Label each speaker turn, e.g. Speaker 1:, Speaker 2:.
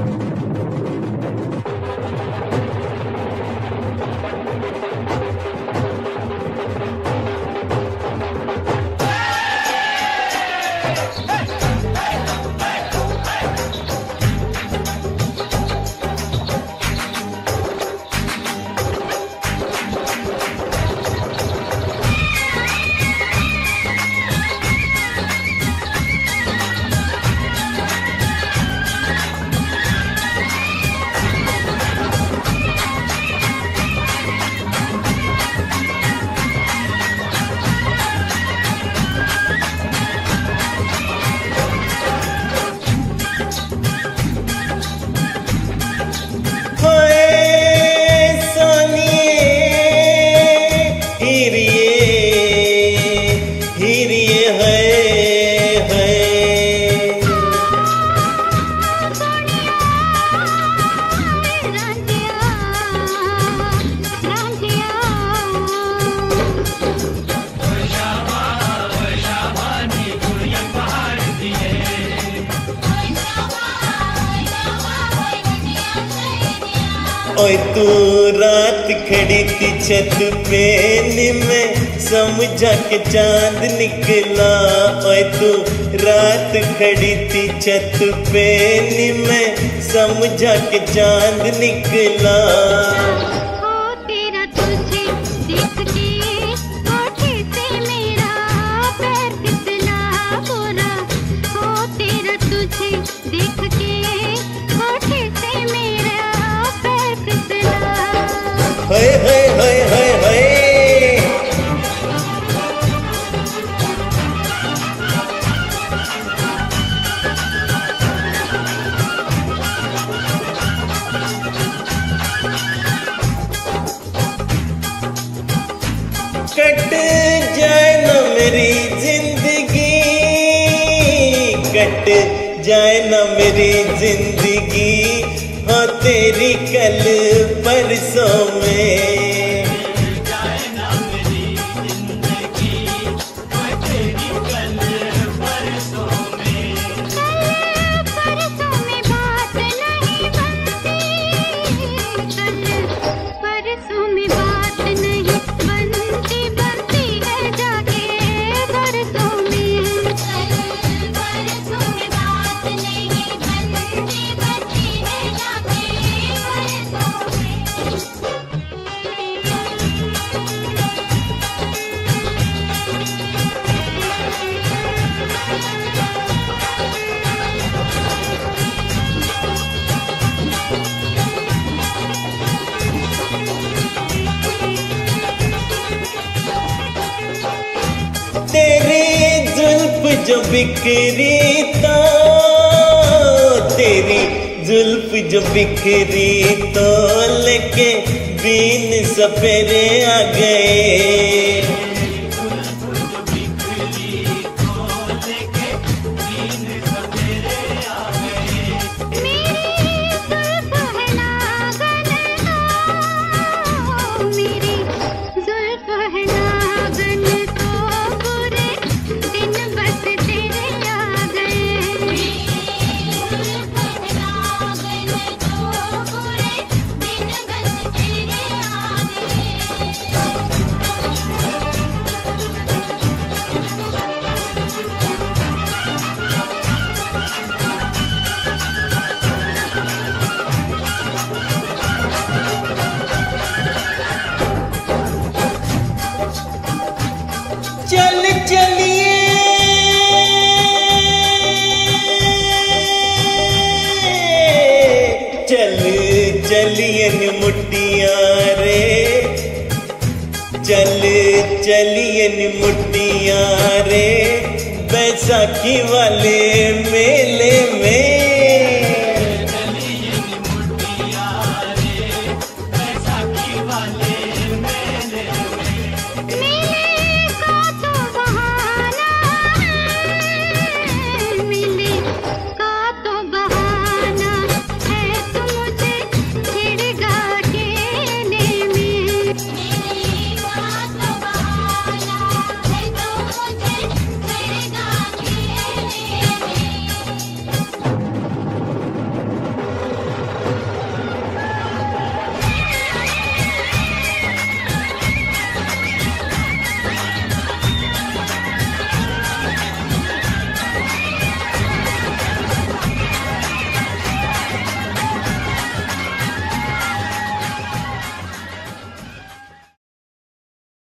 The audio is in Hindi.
Speaker 1: ओए तू रात खड़ी थी छत पे मैं समझा के चांद निकला। ओए तू रात खड़ी थी छत पे मैं समझा के चांद निकला। हाय हाय हाय हाय हाय कट जाए ना मेरी जिंदगी, कट जाए ना मेरी जिंदगी, हाँ तेरी कल परसों में। तेरी जुल्फ जो बिखरी तो, तेरी जुल्फ जो बिखरी तो लेके बीन सपेरे आ गए। चल चलिए चल चलिए निमुटिया रे, चल चलिए निमुटिया रे, बैसाखी वाले मेले में।